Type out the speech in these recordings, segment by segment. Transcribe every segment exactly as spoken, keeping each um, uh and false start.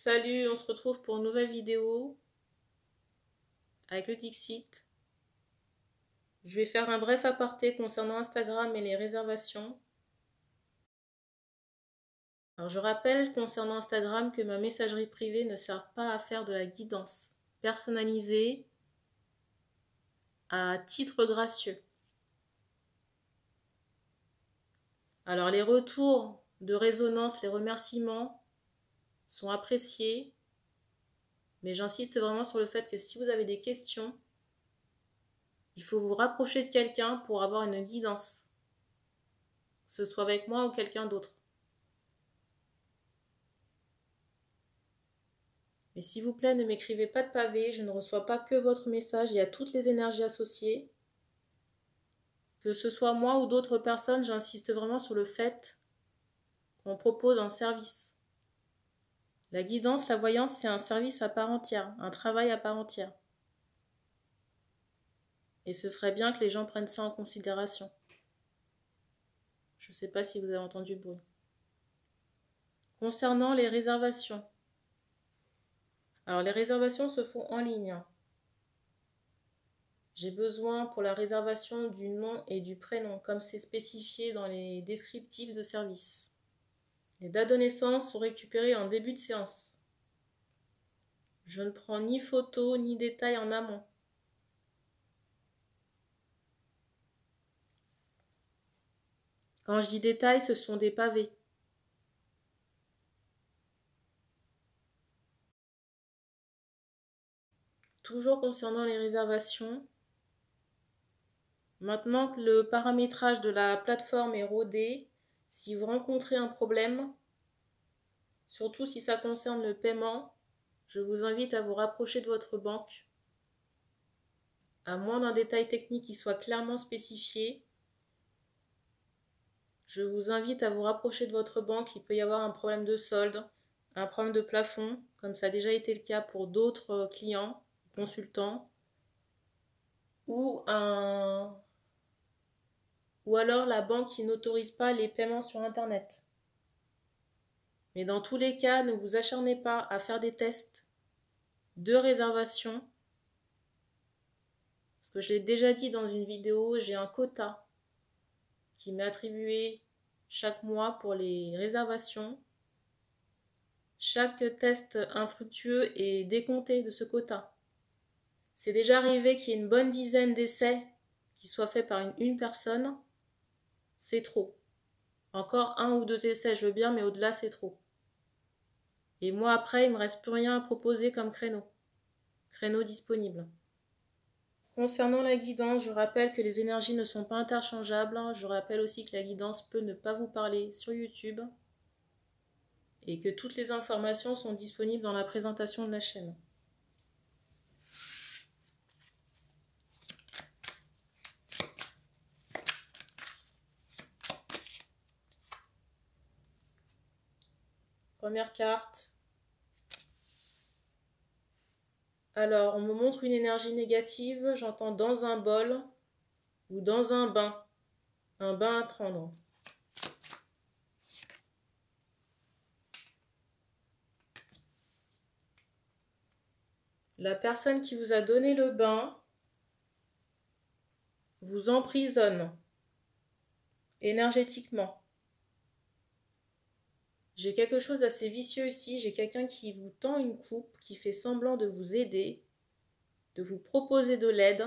Salut, on se retrouve pour une nouvelle vidéo avec le Dixit. Je vais faire un bref aparté concernant Instagram et les réservations. Alors je rappelle concernant Instagram que ma messagerie privée ne sert pas à faire de la guidance personnalisée à titre gracieux. Alors les retours de résonance, les remerciements sont appréciés, mais j'insiste vraiment sur le fait que si vous avez des questions, il faut vous rapprocher de quelqu'un pour avoir une guidance, que ce soit avec moi ou quelqu'un d'autre. Mais s'il vous plaît, ne m'écrivez pas de pavé, je ne reçois pas que votre message, il y a toutes les énergies associées. Que ce soit moi ou d'autres personnes, j'insiste vraiment sur le fait qu'on propose un service. La guidance, la voyance, c'est un service à part entière, un travail à part entière. Et ce serait bien que les gens prennent ça en considération. Je ne sais pas si vous avez entendu le bruit. Concernant les réservations. Alors les réservations se font en ligne. J'ai besoin pour la réservation du nom et du prénom, comme c'est spécifié dans les descriptifs de service. Les dates de naissance sont récupérées en début de séance. Je ne prends ni photo ni détails en amont. Quand je dis détails, ce sont des pavés. Toujours concernant les réservations, maintenant que le paramétrage de la plateforme est rodé, si vous rencontrez un problème, surtout si ça concerne le paiement, je vous invite à vous rapprocher de votre banque. À moins d'un détail technique qui soit clairement spécifié, je vous invite à vous rapprocher de votre banque. Il peut y avoir un problème de solde, un problème de plafond, comme ça a déjà été le cas pour d'autres clients, consultants, ou, un... ou alors la banque qui n'autorise pas les paiements sur Internet. Mais dans tous les cas, ne vous acharnez pas à faire des tests de réservation. Parce que je l'ai déjà dit dans une vidéo, j'ai un quota qui m'est attribué chaque mois pour les réservations. Chaque test infructueux est décompté de ce quota. C'est déjà arrivé qu'il y ait une bonne dizaine d'essais qui soient faits par une, une personne. C'est trop. Encore un ou deux essais, je veux bien, mais au-delà, c'est trop. Et moi, après, il ne me reste plus rien à proposer comme créneau. Créneau disponible. Concernant la guidance, je rappelle que les énergies ne sont pas interchangeables. Je rappelle aussi que la guidance peut ne pas vous parler sur YouTube et que toutes les informations sont disponibles dans la présentation de la chaîne. Première carte. Alors, on me montre une énergie négative, j'entends dans un bol ou dans un bain. Un bain à prendre. La personne qui vous a donné le bain vous emprisonne énergétiquement. J'ai quelque chose d'assez vicieux ici, j'ai quelqu'un qui vous tend une coupe, qui fait semblant de vous aider, de vous proposer de l'aide.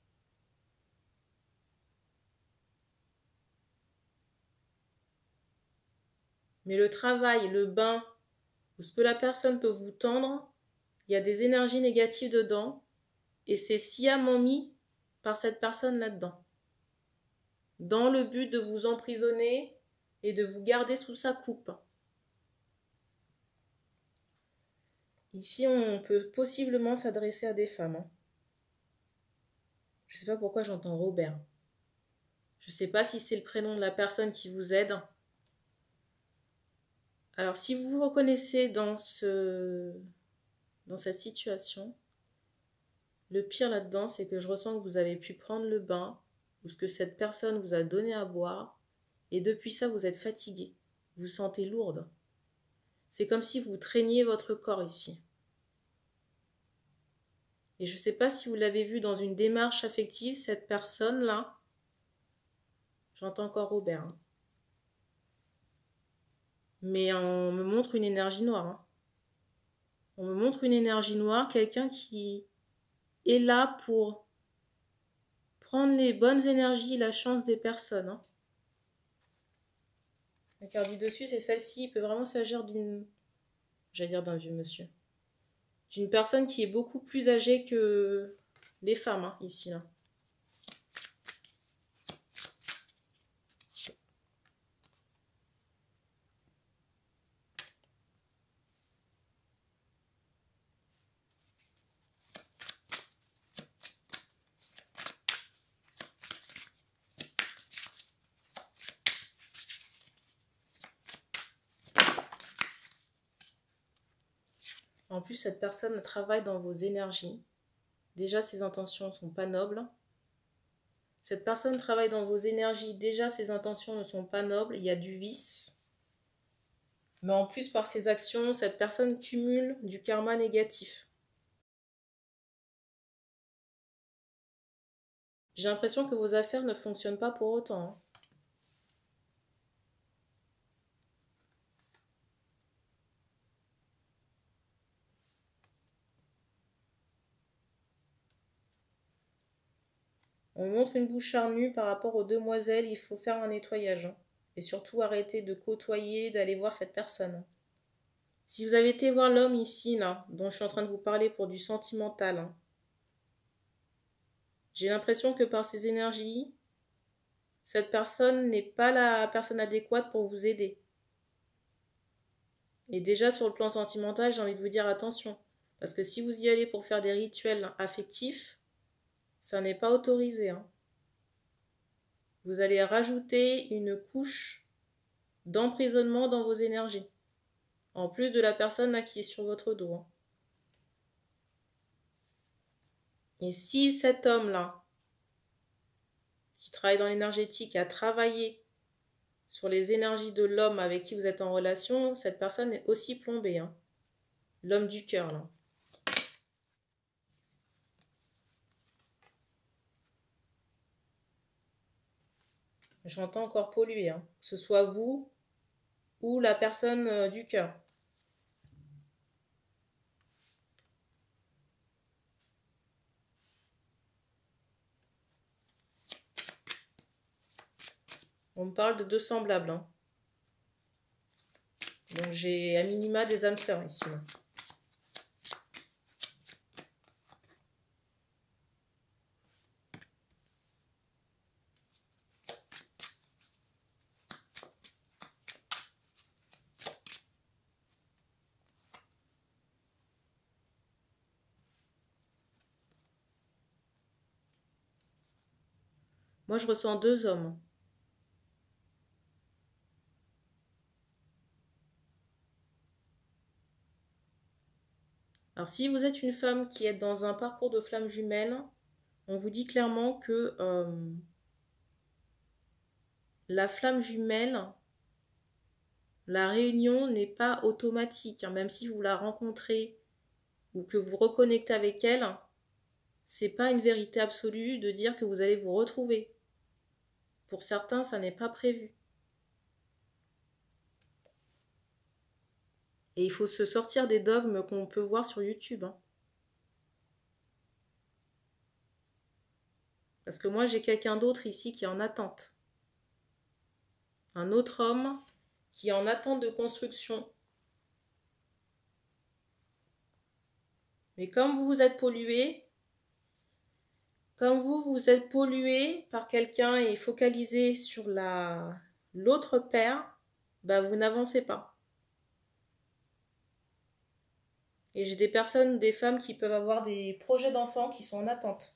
Mais le travail, le bain, ou ce que la personne peut vous tendre, il y a des énergies négatives dedans, et c'est sciemment mis par cette personne là-dedans, dans le but de vous emprisonner et de vous garder sous sa coupe. Ici, on peut possiblement s'adresser à des femmes. Hein. Je ne sais pas pourquoi j'entends Robert. Je ne sais pas si c'est le prénom de la personne qui vous aide. Alors, si vous vous reconnaissez dans, ce... dans cette situation, le pire là-dedans, c'est que je ressens que vous avez pu prendre le bain ou ce que cette personne vous a donné à boire et depuis ça, vous êtes fatigué. Vous vous sentez lourde. C'est comme si vous traîniez votre corps ici. Et je ne sais pas si vous l'avez vu dans une démarche affective, cette personne-là. J'entends encore Robert. Hein. Mais on me montre une énergie noire. Hein. On me montre une énergie noire, quelqu'un qui est là pour prendre les bonnes énergies, la chance des personnes. Hein. La carte du dessus, c'est celle-ci. Il peut vraiment s'agir d'une... J'allais dire d'un vieux monsieur. D'une personne qui est beaucoup plus âgée que les femmes, hein, ici. Là. En plus, cette personne travaille dans vos énergies. Déjà, ses intentions ne sont pas nobles. Cette personne travaille dans vos énergies. Déjà, ses intentions ne sont pas nobles. Il y a du vice. Mais en plus, par ses actions, cette personne cumule du karma négatif. J'ai l'impression que vos affaires ne fonctionnent pas pour autant. Hein. On montre une bouche charnue par rapport aux demoiselles, il faut faire un nettoyage. Hein. Et surtout arrêter de côtoyer, d'aller voir cette personne. Si vous avez été voir l'homme ici, là, dont je suis en train de vous parler pour du sentimental, hein, j'ai l'impression que par ses énergies, cette personne n'est pas la personne adéquate pour vous aider. Et déjà sur le plan sentimental, j'ai envie de vous dire attention. Parce que si vous y allez pour faire des rituels affectifs, ça n'est pas autorisé. Hein. Vous allez rajouter une couche d'emprisonnement dans vos énergies. En plus de la personne là, qui est sur votre dos. Hein. Et si cet homme-là, qui travaille dans l'énergétique, a travaillé sur les énergies de l'homme avec qui vous êtes en relation, cette personne est aussi plombée. Hein. L'homme du cœur, là. J'entends encore polluer, hein. Que ce soit vous ou la personne euh, du cœur. On me parle de deux semblables. Hein. Donc j'ai à minima des âmes sœurs ici. Là. Moi, je ressens deux hommes. Alors, si vous êtes une femme qui est dans un parcours de flamme jumelle, on vous dit clairement que euh, la flamme jumelle, la réunion n'est pas automatique. Hein, même si vous la rencontrez ou que vous reconnectez avec elle, c'est pas une vérité absolue de dire que vous allez vous retrouver. Pour certains, ça n'est pas prévu. Et il faut se sortir des dogmes qu'on peut voir sur YouTube. Hein. Parce que moi, j'ai quelqu'un d'autre ici qui est en attente. Un autre homme qui est en attente de construction. Mais comme vous vous êtes pollué, comme vous vous êtes pollué par quelqu'un et focalisé sur la l'autre paire, bah vous n'avancez pas. Et j'ai des personnes, des femmes qui peuvent avoir des projets d'enfants qui sont en attente.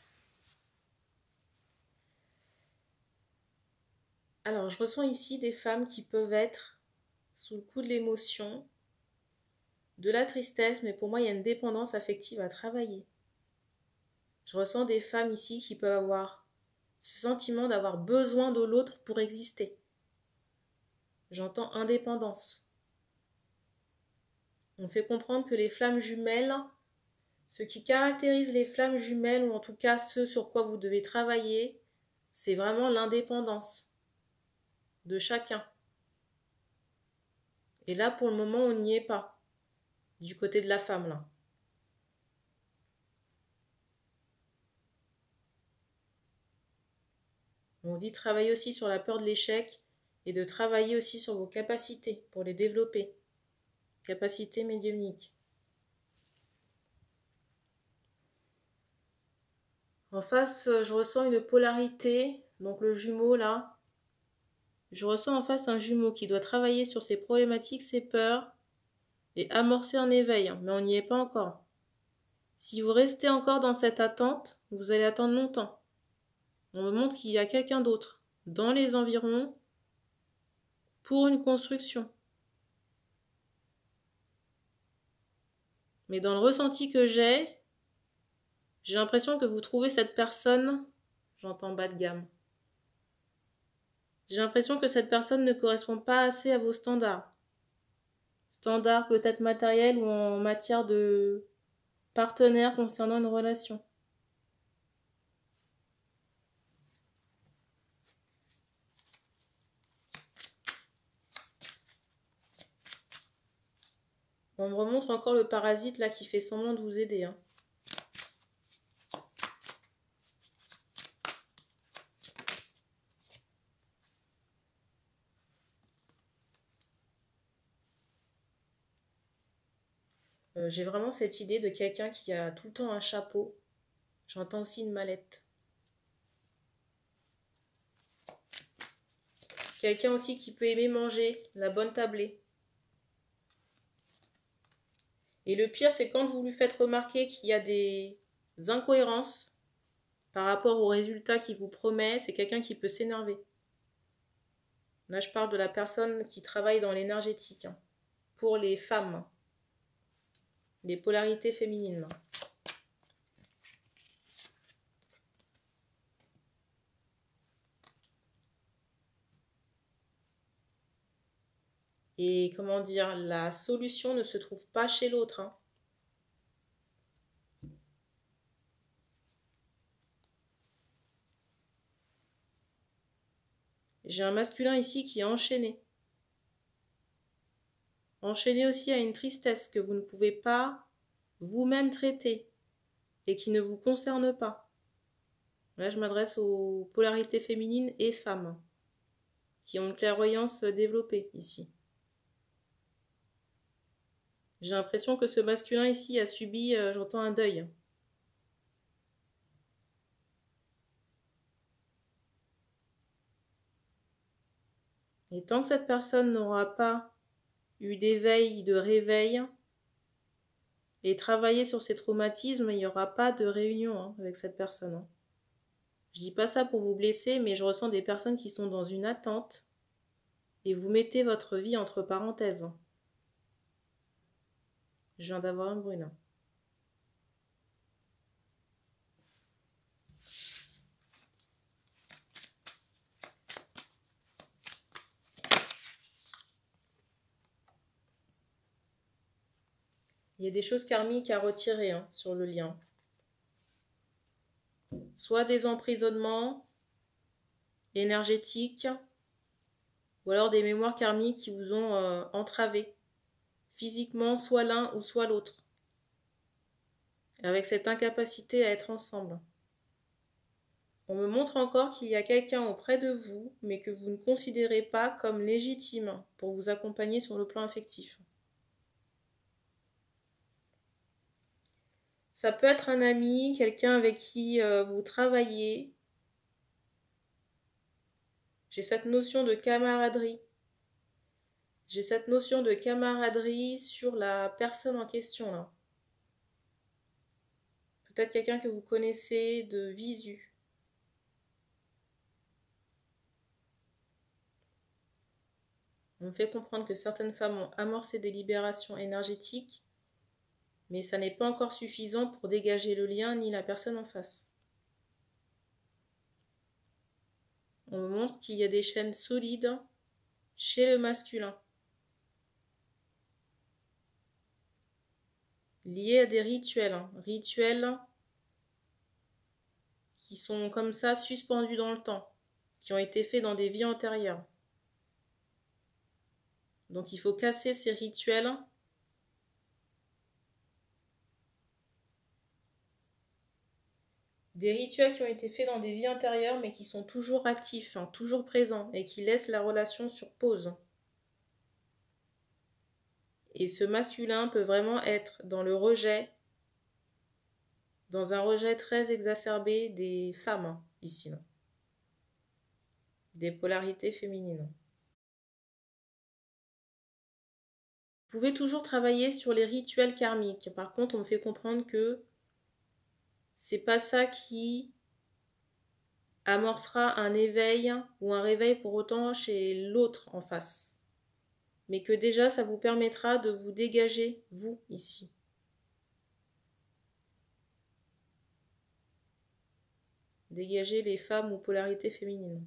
Alors, je ressens ici des femmes qui peuvent être sous le coup de l'émotion, de la tristesse, mais pour moi, il y a une dépendance affective à travailler. Je ressens des femmes ici qui peuvent avoir ce sentiment d'avoir besoin de l'autre pour exister. J'entends indépendance. On fait comprendre que les flammes jumelles, ce qui caractérise les flammes jumelles, ou en tout cas ce sur quoi vous devez travailler, c'est vraiment l'indépendance de chacun. Et là, pour le moment, on n'y est pas, du côté de la femme, là. On dit travailler aussi sur la peur de l'échec et de travailler aussi sur vos capacités pour les développer. Capacités médiumniques. En face, je ressens une polarité, donc le jumeau là. Je ressens en face un jumeau qui doit travailler sur ses problématiques, ses peurs et amorcer un éveil, mais on n'y est pas encore. Si vous restez encore dans cette attente, vous allez attendre longtemps. On me montre qu'il y a quelqu'un d'autre dans les environs pour une construction. Mais dans le ressenti que j'ai, j'ai l'impression que vous trouvez cette personne, j'entends bas de gamme. J'ai l'impression que cette personne ne correspond pas assez à vos standards. Standards peut-être matériels ou en matière de partenaire concernant une relation. On me remontre encore le parasite là qui fait semblant de vous aider. Hein. Euh, j'ai vraiment cette idée de quelqu'un qui a tout le temps un chapeau. J'entends aussi une mallette. Quelqu'un aussi qui peut aimer manger, la bonne tablée. Et le pire, c'est quand vous lui faites remarquer qu'il y a des incohérences par rapport aux résultats qu'il vous promet, c'est quelqu'un qui peut s'énerver. Là, je parle de la personne qui travaille dans l'énergétique, hein, pour les femmes, les polarités féminines. Et comment dire, la solution ne se trouve pas chez l'autre. Hein. J'ai un masculin ici qui est enchaîné. Enchaîné aussi à une tristesse que vous ne pouvez pas vous-même traiter et qui ne vous concerne pas. Là, je m'adresse aux polarités féminines et femmes qui ont une clairvoyance développée ici. J'ai l'impression que ce masculin ici a subi, euh, j'entends un deuil. Et tant que cette personne n'aura pas eu d'éveil, de réveil, et travaillé sur ses traumatismes, il n'y aura pas de réunion hein, avec cette personne. Hein. Je dis pas ça pour vous blesser, mais je ressens des personnes qui sont dans une attente et vous mettez votre vie entre parenthèses. Je viens d'avoir un brûle. Il y a des choses karmiques à retirer hein, sur le lien. Soit des emprisonnements énergétiques, ou alors des mémoires karmiques qui vous ont euh, entravé physiquement, soit l'un ou soit l'autre. Avec cette incapacité à être ensemble. On me montre encore qu'il y a quelqu'un auprès de vous, mais que vous ne considérez pas comme légitime pour vous accompagner sur le plan affectif. Ça peut être un ami, quelqu'un avec qui euh, vous travaillez. J'ai cette notion de camaraderie. J'ai cette notion de camaraderie sur la personne en question là. Peut-être quelqu'un que vous connaissez de visu. On me fait comprendre que certaines femmes ont amorcé des libérations énergétiques, mais ça n'est pas encore suffisant pour dégager le lien ni la personne en face. On me montre qu'il y a des chaînes solides chez le masculin. liés à des rituels, hein, rituels qui sont comme ça suspendus dans le temps, qui ont été faits dans des vies antérieures. Donc il faut casser ces rituels Des rituels qui ont été faits dans des vies antérieures, mais qui sont toujours actifs, hein, toujours présents, et qui laissent la relation sur pause. Et ce masculin peut vraiment être dans le rejet, dans un rejet très exacerbé des femmes, hein, ici, là. Des polarités féminines. Vous pouvez toujours travailler sur les rituels karmiques. Par contre, on me fait comprendre que c'est pas ça qui amorcera un éveil ou un réveil pour autant chez l'autre en face. Mais que déjà, ça vous permettra de vous dégager, vous, ici. Dégager les femmes ou polarités féminines.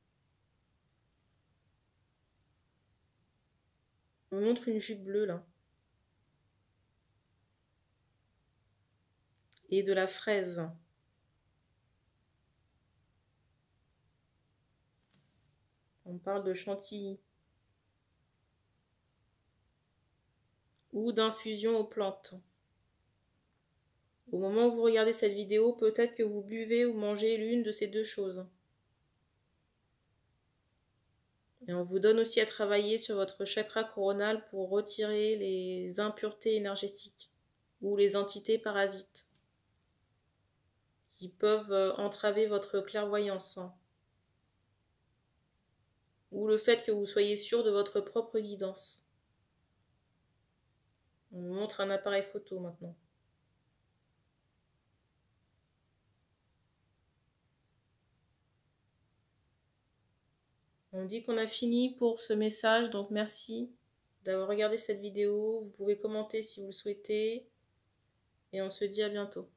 On me montre une jupe bleue, là. Et de la fraise. On parle de chantilly. Ou d'infusion aux plantes. Au moment où vous regardez cette vidéo, peut-être que vous buvez ou mangez l'une de ces deux choses. Et on vous donne aussi à travailler sur votre chakra coronal pour retirer les impuretés énergétiques ou les entités parasites qui peuvent entraver votre clairvoyance. Ou le fait que vous soyez sûr de votre propre guidance. On vous montre un appareil photo maintenant. On dit qu'on a fini pour ce message, donc merci d'avoir regardé cette vidéo. Vous pouvez commenter si vous le souhaitez. Et on se dit à bientôt.